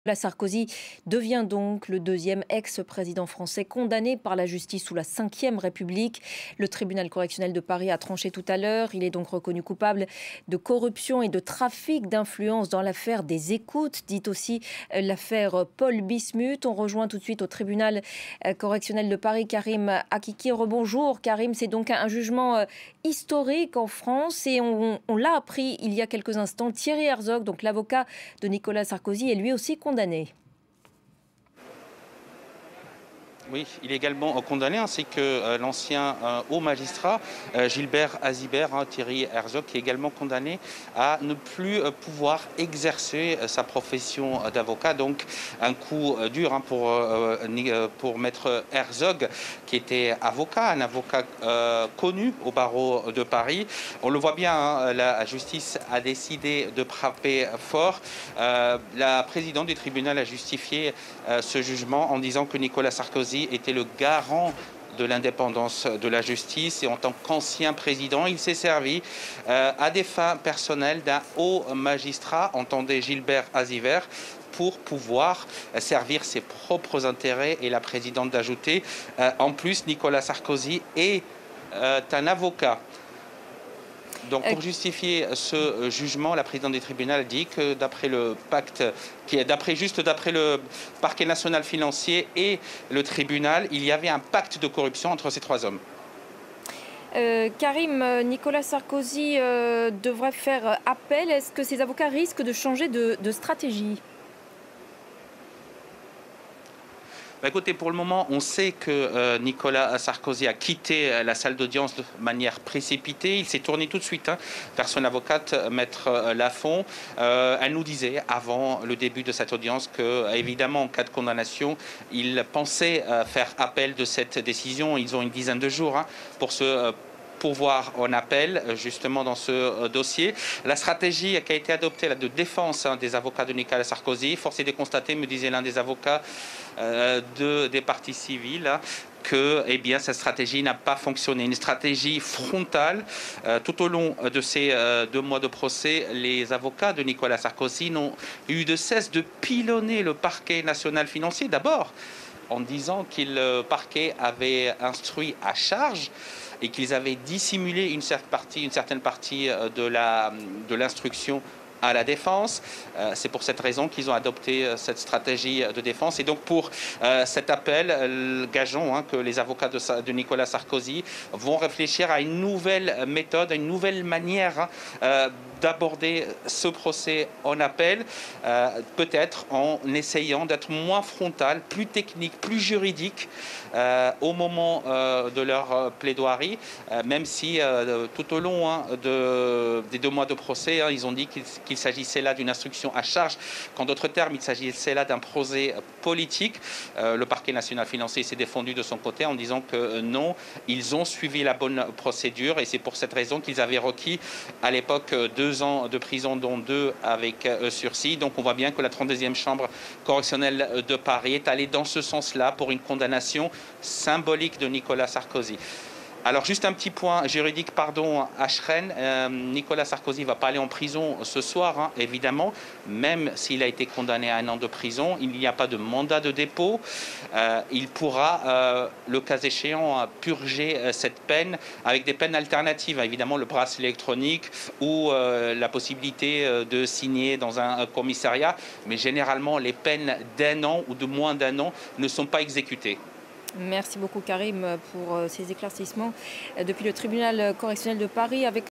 Nicolas Sarkozy devient donc le deuxième ex-président français condamné par la justice sous la Ve République. Le tribunal correctionnel de Paris a tranché tout à l'heure. Il est donc reconnu coupable de corruption et de trafic d'influence dans l'affaire des écoutes, dite aussi l'affaire Paul Bismuth. On rejoint tout de suite au tribunal correctionnel de Paris Karim Akiki. Rebonjour Karim, c'est donc un jugement historique en France et on l'a appris il y a quelques instants. Thierry Herzog, donc l'avocat de Nicolas Sarkozy, est lui aussi condamné. Oui, il est également condamné, ainsi que l'ancien haut magistrat Gilbert Azibert, Thierry Herzog, qui est également condamné à ne plus pouvoir exercer sa profession d'avocat. Donc un coup dur pour maître Herzog, qui était avocat, un avocat connu au barreau de Paris. On le voit bien, la justice a décidé de frapper fort. La présidente du tribunal a justifié ce jugement en disant que Nicolas Sarkozy était le garant de l'indépendance de la justice et en tant qu'ancien président, il s'est servi à des fins personnelles d'un haut magistrat, entendez Gilbert Azibert, pour pouvoir servir ses propres intérêts. Et la présidente d'ajouter, en plus, Nicolas Sarkozy est un avocat. Donc pour justifier ce jugement, la présidente du tribunal dit que d'après le pacte, d'après le parquet national financier et le tribunal, il y avait un pacte de corruption entre ces trois hommes. Karim, Nicolas Sarkozy devrait faire appel. Est-ce que ces avocats risquent de changer de stratégie ? Écoutez, pour le moment, on sait que Nicolas Sarkozy a quitté la salle d'audience de manière précipitée. Il s'est tourné tout de suite vers son avocate, maître Lafont. Elle nous disait, avant le début de cette audience, que, évidemment, en cas de condamnation, il pensait faire appel de cette décision. Ils ont une dizaine de jours pour se pourvoir en appel, justement, dans ce dossier. La stratégie qui a été adoptée de défense des avocats de Nicolas Sarkozy, force est de constater, me disait l'un des avocats des parties civiles, que cette stratégie n'a pas fonctionné. Une stratégie frontale. Tout au long de ces 2 mois de procès, les avocats de Nicolas Sarkozy n'ont eu de cesse de pilonner le parquet national financier, d'abord en disant que le parquet avait instruit à charge et qu'ils avaient dissimulé une certaine partie de l'instruction à la défense. C'est pour cette raison qu'ils ont adopté cette stratégie de défense. Et donc pour cet appel, gageons que les avocats de Nicolas Sarkozy vont réfléchir à une nouvelle méthode, à une nouvelle manière d'aborder ce procès en appel, peut-être en essayant d'être moins frontal, plus technique, plus juridique au moment de leur plaidoirie, même si tout au long des 2 mois de procès, ils ont dit qu'il s'agissait là d'une instruction à charge, qu'en d'autres termes, il s'agissait là d'un procès politique. Le parquet national financier s'est défendu de son côté en disant que non, ils ont suivi la bonne procédure et c'est pour cette raison qu'ils avaient requis à l'époque 2 ans de prison, dont 2 avec sursis. Donc on voit bien que la 32e chambre correctionnelle de Paris est allée dans ce sens-là pour une condamnation symbolique de Nicolas Sarkozy. Alors juste un petit point juridique, à Chren. Nicolas Sarkozy ne va pas aller en prison ce soir, évidemment, même s'il a été condamné à 1 an de prison. Il n'y a pas de mandat de dépôt. Il pourra, le cas échéant, purger cette peine avec des peines alternatives. Évidemment, le bracelet électronique ou la possibilité de signer dans un commissariat. Mais généralement, les peines d'1 an ou de moins d'1 an ne sont pas exécutées. Merci beaucoup Karim pour ces éclaircissements depuis le tribunal correctionnel de Paris avec